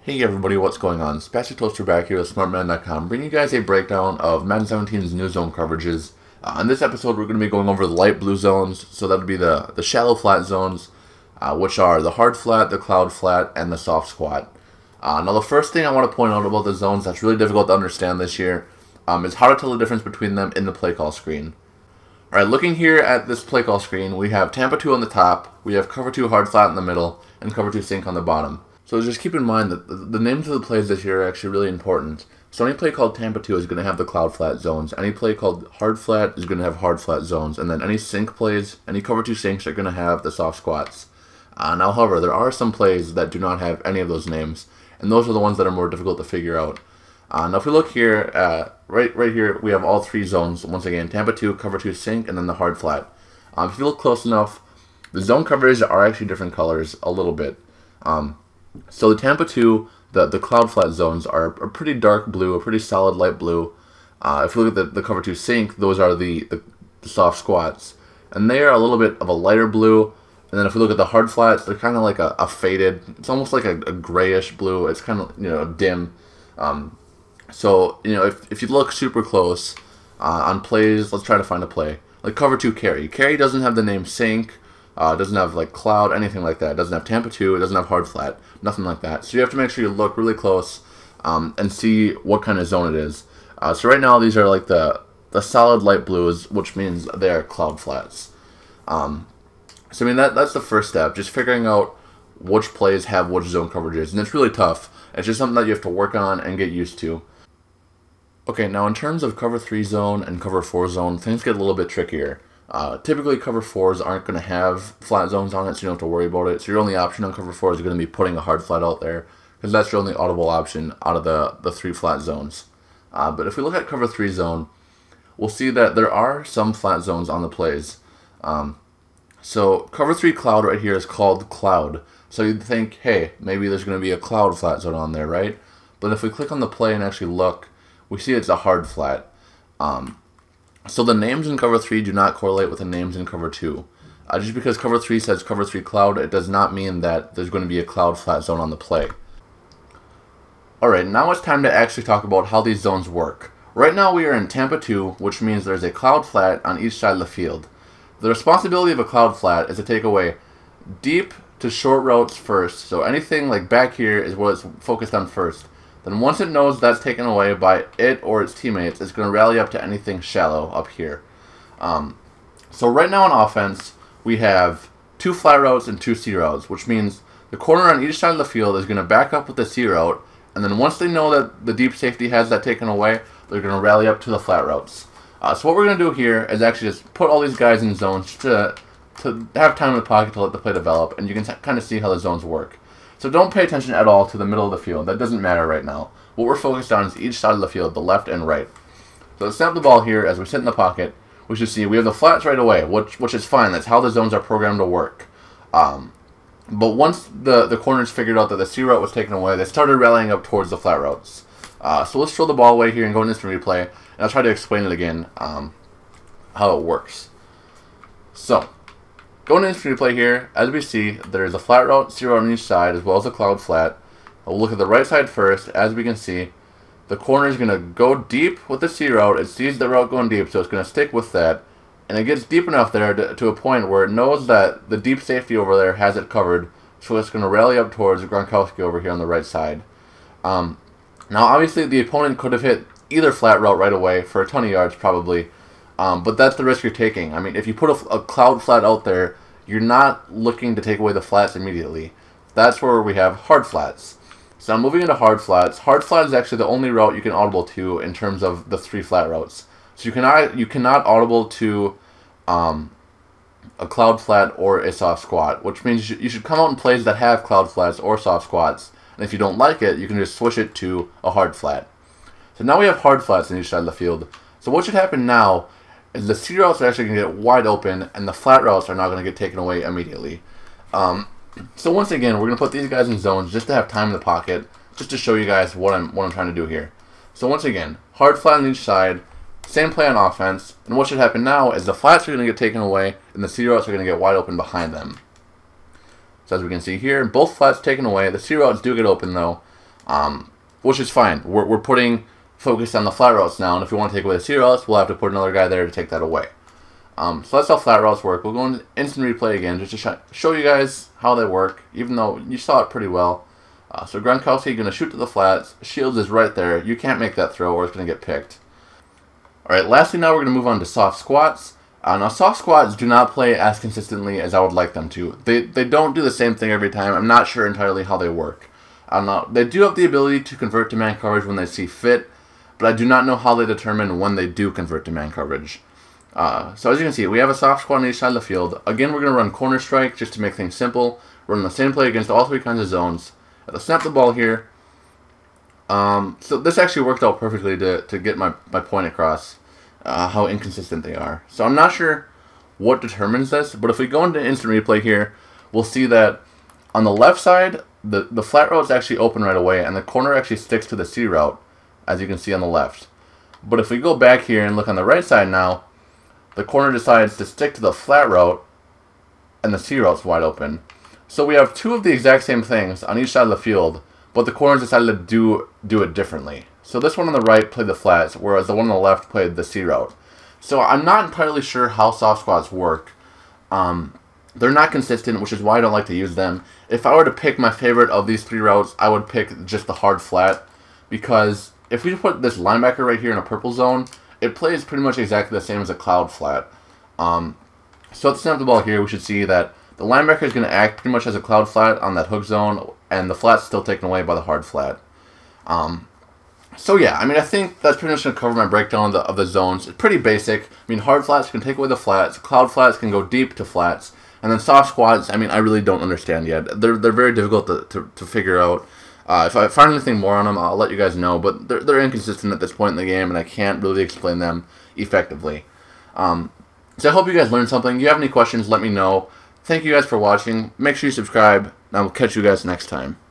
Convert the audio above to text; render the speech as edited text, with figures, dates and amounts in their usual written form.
Hey everybody, what's going on? Spastic Toaster back here with SmartMadden.com, bringing you guys a breakdown of Madden 17's new zone coverages. In this episode, we're going to be going over the light blue zones, so that would be the shallow flat zones, which are the hard flat, the cloud flat, and the soft squat. Now the first thing I want to point out about the zones that's really difficult to understand this year is how to tell the difference between them in the play call screen. Alright, looking here at this play call screen, we have Tampa 2 on the top, we have cover 2 hard flat in the middle, and cover 2 sink on the bottom. So just keep in mind that the names of the plays this year are actually really important. So any play called Tampa 2 is going to have the cloud flat zones. Any play called hard flat is going to have hard flat zones. And then any sink plays, any cover 2 sinks are going to have the soft squats. Now, however, there are some plays that do not have any of those names. And those are the ones that are more difficult to figure out. Now if we look here, right here, we have all three zones. Once again, Tampa 2, cover 2 sink, and then the hard flat. If you look close enough, the zone coverages are actually different colors a little bit. So the Tampa 2, the cloud flat zones are a pretty dark blue, a pretty solid light blue. If you look at the cover 2 sink, those are the soft squats. And they are a little bit of a lighter blue. And then if we look at the hard flats, they're kind of like a faded, it's almost like a grayish blue. It's kind of, dim. So, if you look super close on plays, let's try to find a play. Like cover 2 carry. Carry doesn't have the name sink. It doesn't have like cloud, anything like that. It doesn't have Tampa 2, it doesn't have hard flat, nothing like that. So you have to make sure you look really close and see what kind of zone it is. So right now these are like the solid light blues, which means they are cloud flats. So I mean that's the first step, just figuring out which plays have which zone coverages, and it's really tough. It's just something that you have to work on and get used to. Okay, now in terms of cover 3 zone and cover 4 zone, things get a little bit trickier. Typically cover 4s aren't going to have flat zones on it, so you don't have to worry about it. So your only option on cover 4 is going to be putting a hard flat out there, because that's your only audible option out of the 3 flat zones. But if we look at cover 3 zone, we'll see that there are some flat zones on the plays. So cover 3 cloud right here is called cloud. So you'd think, hey, maybe there's going to be a cloud flat zone on there, right? But if we click on the play and actually look, we see it's a hard flat. So the names in cover 3 do not correlate with the names in cover 2. Just because cover 3 says cover 3 cloud, it does not mean that there's going to be a cloud flat zone on the play. Alright, now it's time to actually talk about how these zones work. Right now we are in Tampa 2, which means there's a cloud flat on each side of the field. The responsibility of a cloud flat is to take away deep to short routes first. So anything like back here is what it's focused on first. Then once it knows that's taken away by it or its teammates, it's going to rally up to anything shallow up here. So right now on offense, we have 2 flat routes and 2 C routes, which means the corner on each side of the field is going to back up with the C route, and then once they know that the deep safety has that taken away, they're going to rally up to the flat routes. So what we're going to do here is actually just put all these guys in zones to have time in the pocket to let the play develop, and you can kind of see how the zones work. So don't pay attention at all to the middle of the field. That doesn't matter right now. What we're focused on is each side of the field, the left and right. So let's snap the ball here as we sit in the pocket. We should see we have the flats right away, which is fine. That's how the zones are programmed to work. But once the corners figured out that the C route was taken away, they started rallying up towards the flat routes. So let's throw the ball away here and go in instant replay, and I'll try to explain it again, how it works. So, going into instant replay here, as we see, there's a flat route, C route on each side, as well as a cloud flat. We'll look at the right side first. As we can see, the corner is going to go deep with the C route. It sees the route going deep, so it's going to stick with that. And it gets deep enough there to a point where it knows that the deep safety over there has it covered, so it's going to rally up towards Gronkowski over here on the right side. Now, obviously, the opponent could have hit either flat route right away for a ton of yards, probably. But that's the risk you're taking. I mean, if you put a cloud flat out there, you're not looking to take away the flats immediately. That's where we have hard flats. So I'm moving into hard flats. Hard flat is actually the only route you can audible to in terms of the 3 flat routes. So you cannot audible to a cloud flat or a soft squat, which means you should come out in plays that have cloud flats or soft squats. And if you don't like it, you can just switch it to a hard flat. So now we have hard flats on each side of the field. So what should happen now is the C routes are actually going to get wide open, and the flat routes are not going to get taken away immediately. So once again, we're going to put these guys in zones just to have time in the pocket, just to show you guys what I'm trying to do here. So once again, hard flat on each side, same play on offense, and what should happen now is the flats are going to get taken away, and the C routes are going to get wide open behind them. So as we can see here, both flats taken away. The C routes do get open though, which is fine. We're putting focus on the flat routes now, and if we want to take away the C routes, we'll have to put another guy there to take that away. So that's how flat routes work. We'll go into instant replay again just to show you guys how they work, even though you saw it pretty well. So Gronkowski going to shoot to the flats. Shields is right there. You can't make that throw or it's going to get picked. Alright, lastly now we're going to move on to soft squats. Now soft squats do not play as consistently as I would like them to. They don't do the same thing every time. I'm not sure entirely how they work. They do have the ability to convert to man coverage when they see fit, but I do not know how they determine when they do convert to man coverage. So as you can see, we have a soft squat on each side of the field. Again, we're going to run corner strike just to make things simple. Run the same play against all three kinds of zones. I'll snap the ball here. So this actually worked out perfectly to get my point across, how inconsistent they are. So I'm not sure what determines this, but if we go into instant replay here, we'll see that on the left side, the flat route is actually open right away, and the corner actually sticks to the C route, as you can see on the left. But if we go back here and look on the right side now, the corner decides to stick to the flat route, and the C route's wide open. So we have two of the exact same things on each side of the field, but the corners decided to do it differently. So this one on the right played the flats, whereas the one on the left played the C route. So I'm not entirely sure how soft squats work. They're not consistent, which is why I don't like to use them. If I were to pick my favorite of these three routes, I would pick just the hard flat, because if we put this linebacker right here in a purple zone, it plays pretty much exactly the same as a cloud flat. So at the snap of the ball here, we should see that the linebacker is going to act pretty much as a cloud flat on that hook zone, and the flat's still taken away by the hard flat. So yeah, I mean, I think that's pretty much going to cover my breakdown of the zones. It's pretty basic. I mean, hard flats can take away the flats, cloud flats can go deep to flats, and then soft squats, I mean, I really don't understand yet. They're very difficult to figure out. If I find anything more on them, I'll let you guys know, but they're inconsistent at this point in the game, and I can't really explain them effectively. So I hope you guys learned something. If you have any questions, let me know. Thank you guys for watching. Make sure you subscribe, and I will catch you guys next time.